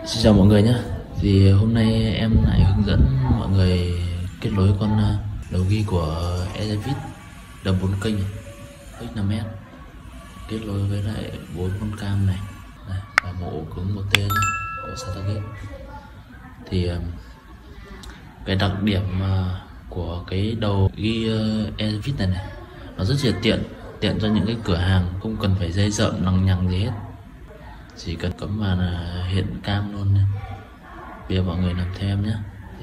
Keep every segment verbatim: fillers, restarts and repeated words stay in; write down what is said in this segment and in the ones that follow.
Xin chào mọi người nhé. Thì hôm nay em lại hướng dẫn mọi người kết nối con đầu ghi của Ezevit đầm bốn kênh x năm s kết nối với lại bốn con cam này, này và một ổ cứng một tên của SATA Gate. Thì cái đặc điểm của cái đầu ghi Ezevit này này nó rất là tiện tiện cho những cái cửa hàng không cần phải dây dợm lằng nhằng gì hết, chỉ cần cắm vào là hiện cam luôn này. Bây giờ mọi người làm theo em nhé. Thì...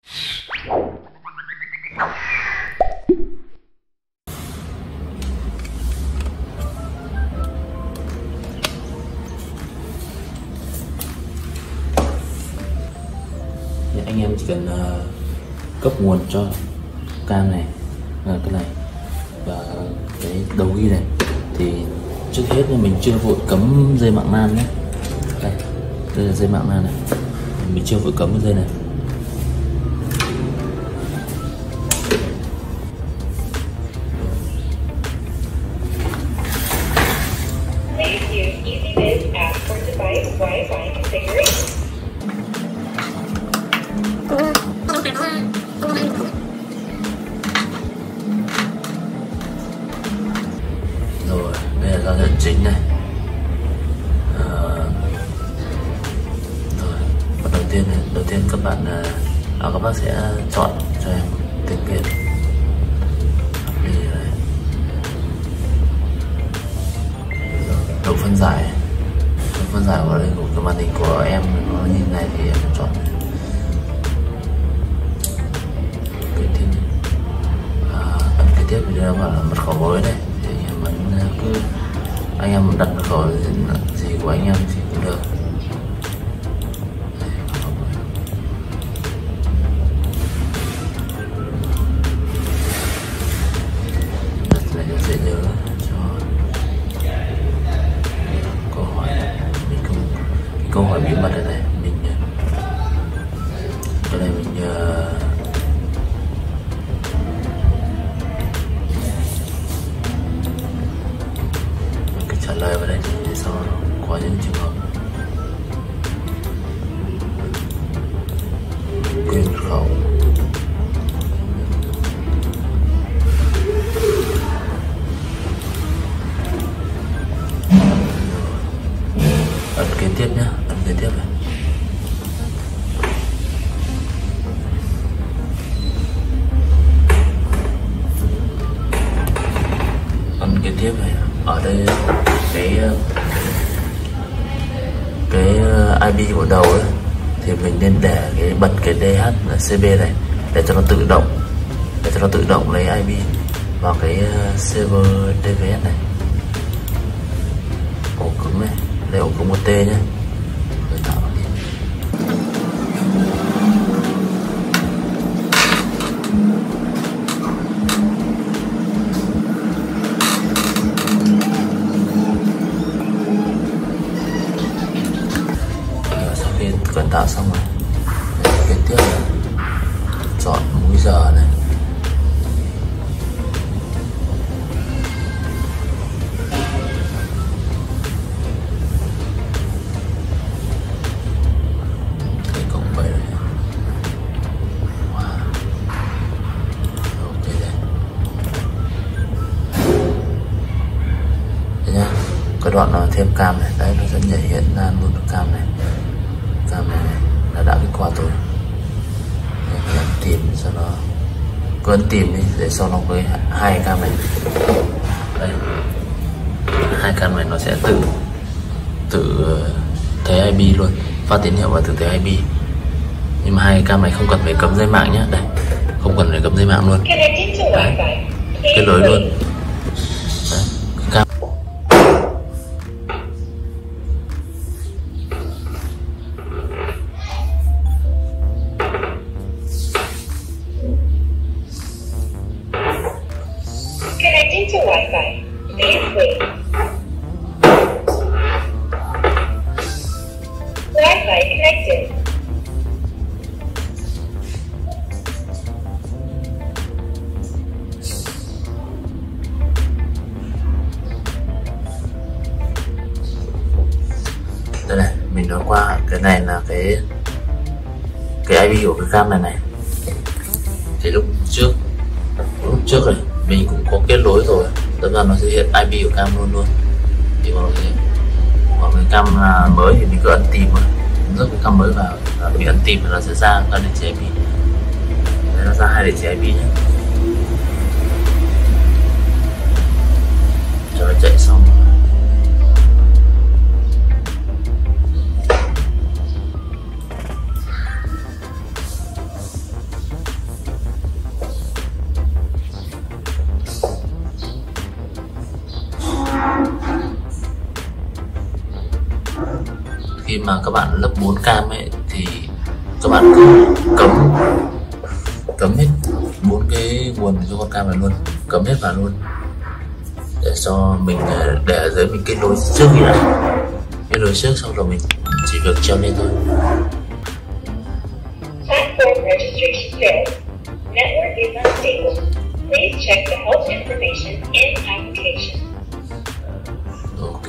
thì anh em chỉ cần uh, cấp nguồn cho cam này là cái này và cái đầu ghi này. Thì trước hết là mình chưa vội cấm dây mạng nan nhé. Đây, đây là dây mạng nan này, mình chưa vội cấm cái dây này. Rồi, đây là giao diện chính này. À, rồi, và đầu tiên này, đầu tiên các bạn à, các bác sẽ chọn cho em tên kiện độ phân giải. Độ phân giải vào đây của cái màn hình của em nó như này thì em chọn kế tiếp. À, ấn kế tiếp thì nó bảo là mật khẩu mới này. Cứ anh em đặt mật khẩu gì của anh em thì cũng được. Đặt lại cho dễ nhớ cho câu hỏi này. Mình không cái câu hỏi bí mật ở đây mình cái này mình uh, trả lời vào đây để sau có những trường hợp quên mật khẩu. Ấn kế tiếp nhé, ấn kế tiếp này. Ấn kế tiếp này, ở đây cái cái i pê của đầu ấy, thì mình nên để cái bật cái đê hát xê bê này để cho nó tự động để cho nó tự động lấy i pê vào cái server đê vê ét này. Ổ cứng này, đây ổ cứng một T nhé. Rồi tạo nó đi. Cần tạo xong rồi, kế tiếp là chọn múi giờ này. Cái cộng bảy này. Wow. Ok đây. Đây nhá, cái đoạn nó thêm cam này, đấy nó sẽ nhảy hiện ra luôn cái cam này. Cam này, này là đã kết quả rồi. Em tìm cho nó, cứ ấn tìm đi để sau nó với hai cam này. Đây, hai cam này nó sẽ tự tự thấy i pê luôn, phát tín hiệu và tự thấy i pê. Nhưng mà hai cam này không cần phải cấm dây mạng nhé. Đây, không cần phải cấm dây mạng luôn. Đấy, kết nối luôn. Đấy, cam. Connecting to Wi-Fi. Please wait. Wi-Fi connected. Đây này, mình nói qua cái này là cái cái i pê của cái cam này này. Thì lúc trước lúc trước này mình cũng có kết nối rồi, tức là nó sẽ hiện i pê của cam luôn luôn. Thì mọi người còn cái cam mới thì mình cứ ấn tìm thôi, rước cái cam mới vào và mình ấn tìm thì nó sẽ ra hai địa chỉ i pê. Đấy, nó ra hai địa chỉ i pê nhé. Cho nó chạy xong khi mà các bạn lắp bốn cam ấy thì các bạn cứ cấm cấm hết bốn cái nguồn cho con cam này luôn, cấm hết vào luôn để cho mình để ở dưới mình kết nối trước như này, kết nối trước xong rồi mình chỉ việc treo lên thôi. Platform registration failed. Network is unstable. Please check the help information in application. Ok.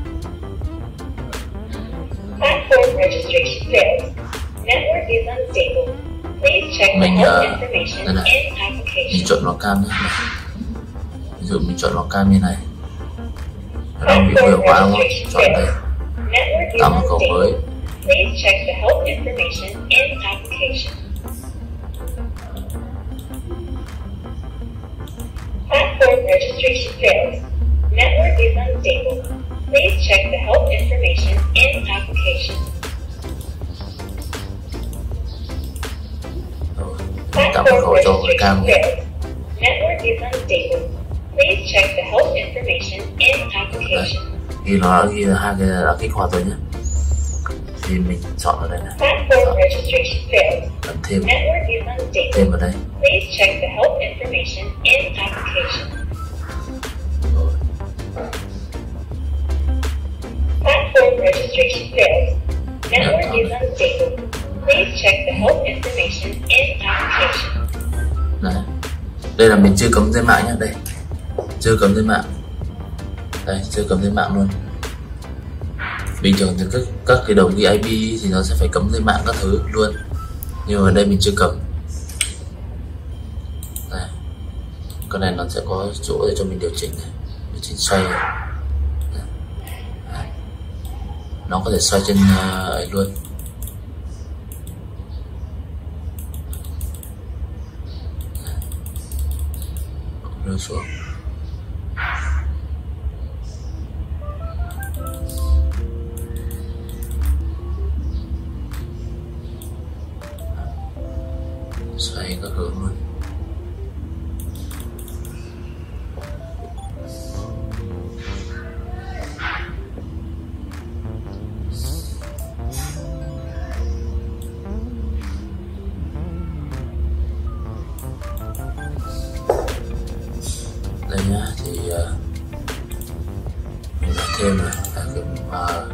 Platform registration failed. Network is unstable. Please check the Mình help uh, information đây này, in application. mình chọn lò cam nhé. Ví dụ mình chọn lò cam như này, nó đang bị nhiều quá đúng không? Chọn đây, tạo một khẩu mới. Please check the help information in application. Platform registration failed. Network is unstable. Please check the help information in application. Rồi, mình tạo một khẩu cho cái cam này. Network is unstable. Please check the help information in application. Ghi nó đã ghi là hai cái đã kích hoạt rồi nhé. Thì mình chọn ở đây này. Platform registration failed. Ấn thêm, Network is unstable. thêm vào đây. Please check the help information in application. Rồi. Platform registration failed. Network is unstable. Please check the help information in application. Đấy. Đây là mình chưa cấm dây mạng nhé, đây. Chưa cấm dây mạng. Đây, chưa cấm dây mạng luôn. Bình thường thì các, các cái đầu ghi i pê thì nó sẽ phải cấm dây mạng các thứ luôn. Nhưng mà đây mình chưa cấm. Đây. Cái này nó sẽ có chỗ để cho mình điều chỉnh này. Điều chỉnh xoay này. Đấy. Nó có thể xoay trên uh, ấy luôn. Đưa xuống. Xoay các hướng luôn. Đây nhá, thì uh, mình nói thêm là cái uh,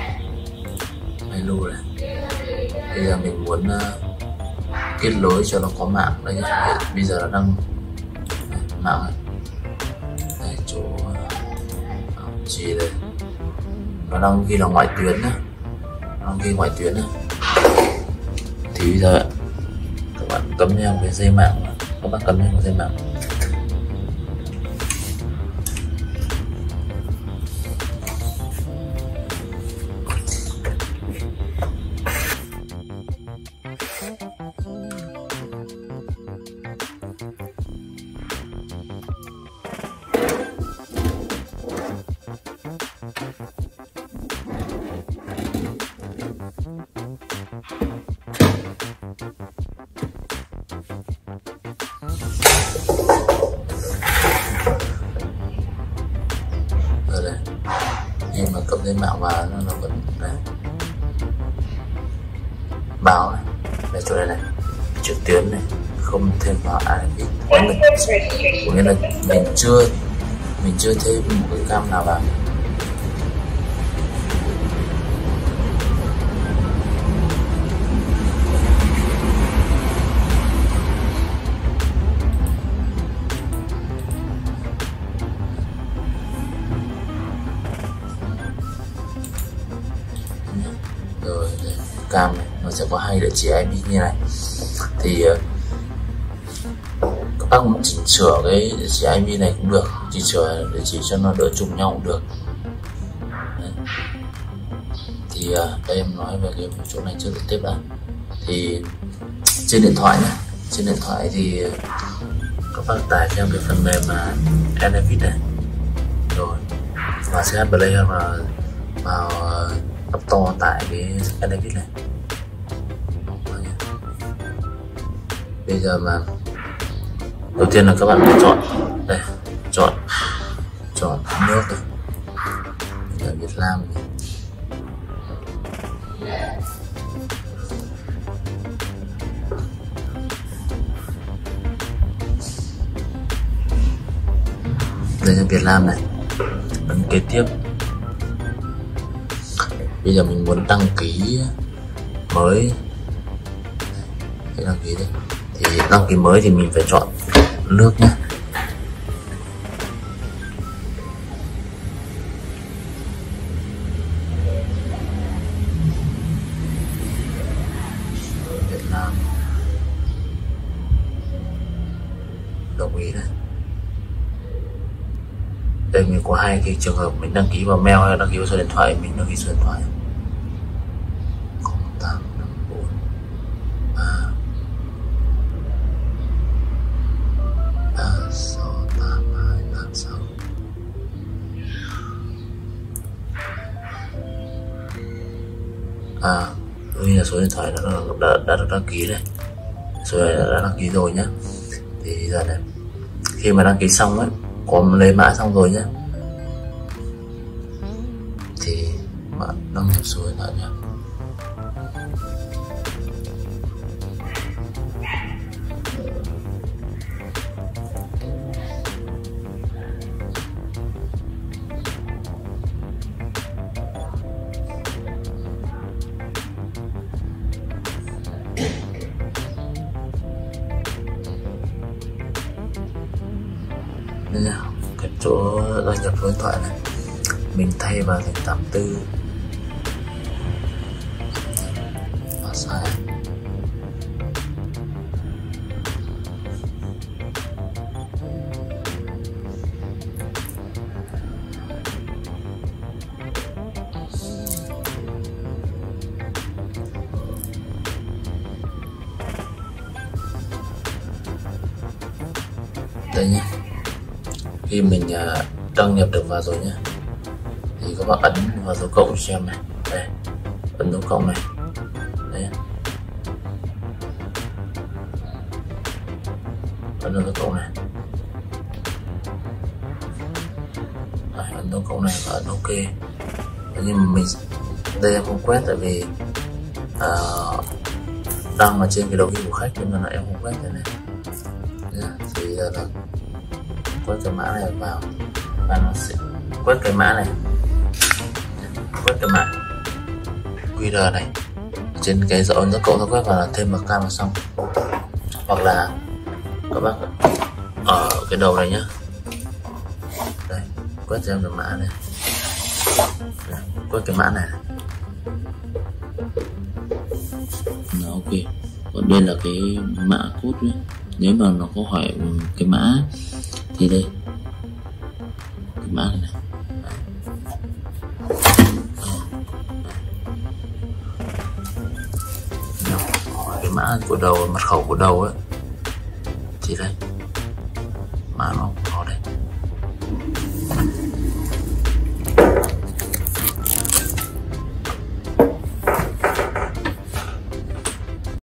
menu này. Bây giờ mình muốn uh, kết nối cho nó có mạng đây nhá. Bây giờ nó đang đây, mạng này. Đây chỗ uh, gì đây, nó đang ghi là ngoại tuyến nhá, nó đang ghi ngoại tuyến nhá. Thì bây giờ các bạn cấm theo cái dây mạng, các bạn cấm theo cái dây mạng. Rồi đây, nhưng mà cấm dây mạng vào nó, nó vẫn đấy. Báo này, đây chỗ đây này, trực tuyến này, không thêm vào i pê. Mình, có nghĩa là mình chưa mình chưa thêm một cái cam nào vào. Rồi đây. cam này, nó sẽ có hai địa chỉ i pê như này. Thì uh, các bác muốn chỉnh sửa cái địa chỉ i pê này cũng được, chỉnh sửa địa chỉ cho nó đỡ trùng nhau cũng được. Đấy. Thì uh, đây em nói về cái chỗ này trước tiếp đã. Thì trên điện thoại nhé, trên điện thoại thì các bác tải theo cái phần mềm mà Enevit này rồi và xê hát Play hoặc là vào App Store tải cái Enevit này. Bây giờ mà đầu tiên là các bạn phải chọn đây, chọn chọn nước này, ở Việt Nam này. Đây là Việt Nam này, ấn kế tiếp. Bây giờ mình muốn đăng ký mới, hãy đăng ký đi. Thì đăng ký mới thì mình phải chọn nước nhé. Việt Nam, đồng ý này. Đây mình có hai cái trường hợp mình đăng ký vào mail hay đăng ký vào số điện thoại. Mình đăng ký số điện thoại không tám năm bốn ba ba sáu tám hai tám sáu. À, đây là số điện thoại đã, đã, đã được đăng ký đây, số này đã đăng ký rồi nhá. Thì giờ này khi mà đăng ký xong ấy, có lấy mã xong rồi nhé, thì bạn đăng nhập số điện thoại nhé. Đây nào, cái chỗ đăng nhập số điện thoại này mình thay vào thành tám tư. Và sai. Đây nhé. Khi mình uh, đăng nhập được vào rồi nhé, thì các bạn ấn vào dấu cộng xem này, đây, ấn dấu cộng này, đấy, ấn dấu cộng này, đấy, ấn dấu cộng này và ấn OK. Nhưng mà mình đây em không quét tại vì uh, đăng ở trên cái đầu ghi của khách nên là em không quét cái này. Yeah, thì giờ là quét cái mã này vào và nó sẽ quét cái mã này, quét cái mã quy rờ này trên cái dấu ấn dấu cộng, nó quét vào là thêm một cam là xong. Hoặc là các bác ở cái đầu này nhá, đây quét cho em cái mã này, đây, quét cái mã này, nó OK. Còn đây là cái mã code nhé. Nếu mà nó có hỏi cái mã thì đây cái mã này, này. Hỏi cái mã của đầu, mật khẩu của đầu ấy thì đây mã nó